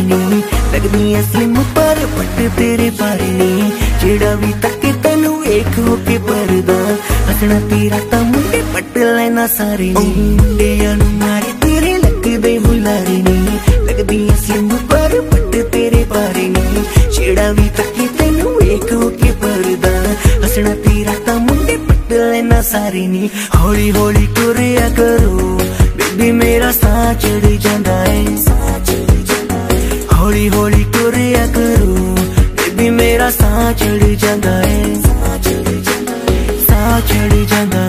नी लगदी है स्लिम पर पट तेरे भारे नी जेड़ा भी तके तेनू एक होके परदा हसना तेरा ता मुंडे पट लेना सारे नी मुंडियां नू मारे तेरे लगदे बुलारे नी लगदी है स्लिम पर पट तेरे भारे नी जेड़ा भी तके तेनू एक होके परदा हसना तेरा ता मुंडे पट लेना सारे नी हौली हौली टुरिया करो बेबी मेरा साह चढ़ जांदा है हौली हौली टुरिया करो बेबी मेरा साह चढ़ जांदा है साह चढ़ जांदा